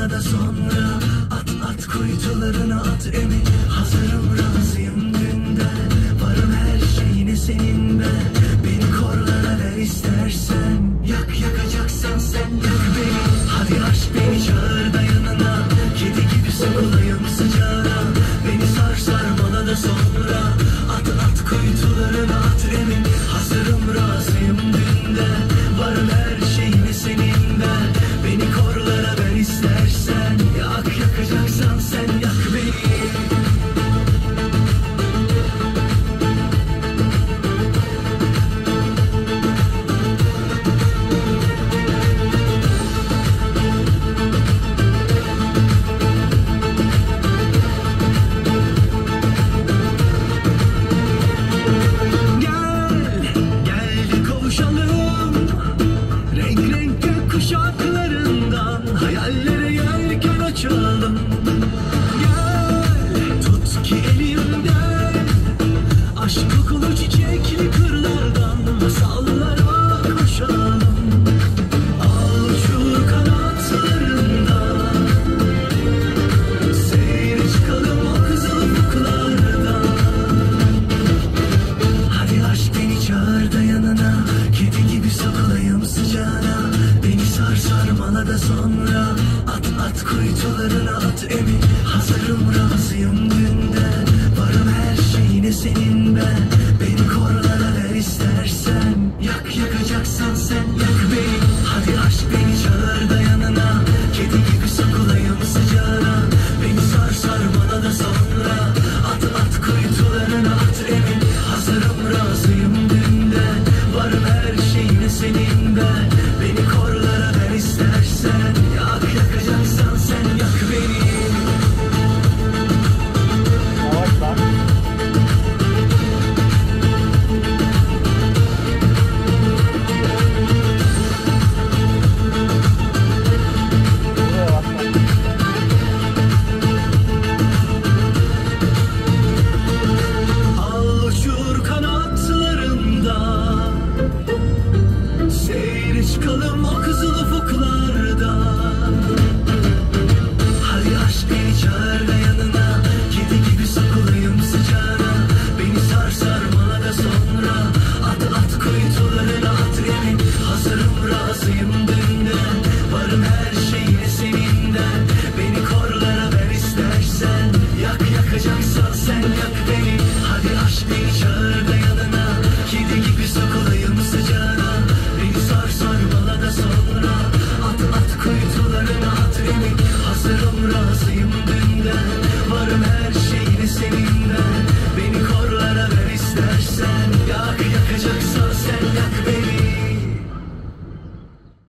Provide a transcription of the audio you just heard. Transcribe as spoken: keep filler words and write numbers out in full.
bana da sonra. At at kuytularına at emin. Hazırım razıyım dünden. Varım her şeyine senin ben. Beni korlara ver istersen. Yak yakacaksan sen yak beni. Hadi aşk beni çağır da yanına. Kedi gibi sokulayım sıcağına. Beni sar sar bana da sonra. At at kuytularına at emin. Hazırım razıyım dünden. Varım her şeyine senin ben. Beni korlara ver istersen. Yak yakacaksan sen yak beni. Hayallere yelken açalım. Gel tut ki elimden. Aşk kokulu çiçekli kırlardan masallara koşalım. Al uçur kanatlarında. Seyre çıkalım o kızıl ufuklardan. Hadi aşk beni çağır da yanına. Kedi gibi sokulayım sıcağına. Beni sar sarmala da sonra. At at kuytularına at emin. Hazırım razıyım dünden. Varım her şeyine senin ben. Beni korlara ver istersen. Yak yakacaksan sen yak beni. Hadi aşk beni çağır da yanına. Kedi gibi sokulayım sıcağına. Beni sar sarmala da sonra. At at kuytularına at emin. Hazırım razıyım dünden. Varım her şeyine senin ben. Beni korlara ver istersen. Yak yakacaksan sen yak beni. Yavaş lan. Buraya bak lan. Al uçur kanatlarında. Seyre çıkalım o kızıl ufuklarda. Hadi aşk beni çağır da yanına. Kedi gibi sokulayım sıcağına. Beni sar sarmala da sonra. At at kuytularına at emin. Hazırım razıyım dünden. Varım her şeyine seninden. Beni korlara ver istersen. Yak yakacaksan sen yak beni. Hadi aşk beni çağır da yanına. Kedi gibi sokulayım sıcağına. Beni sar sarmala da sonra. At at kuytularına at emin. Hazırım razıyım dünden.